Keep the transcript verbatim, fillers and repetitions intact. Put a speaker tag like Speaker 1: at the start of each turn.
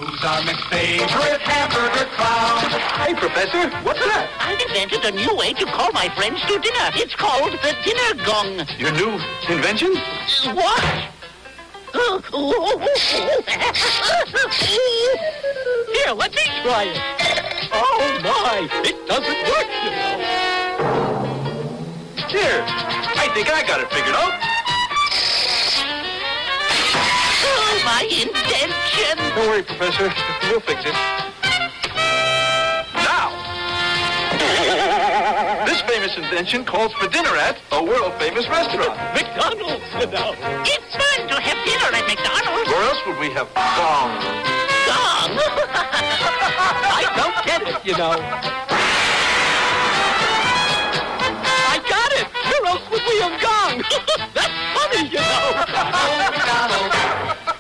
Speaker 1: Who's our McFavorite hamburger clown?
Speaker 2: Hey, Professor, what's that?
Speaker 3: I've invented a new way to call my friends to dinner. It's called the Dinner Gong.
Speaker 2: Your new invention?
Speaker 3: What? Here, let me try it. Oh, my. It doesn't work, you know.
Speaker 2: Here, I think I got it figured out.
Speaker 3: Oh, my invention.
Speaker 2: Don't worry, Professor. We'll fix it. Now! This famous invention calls for dinner at a world-famous restaurant.
Speaker 3: McDonald's, you know. It's fun to have dinner at McDonald's.
Speaker 2: Where else would we have gong?
Speaker 3: Gong?
Speaker 1: I don't get it, you know. I got it! Where else would we have gone? That's funny, you know.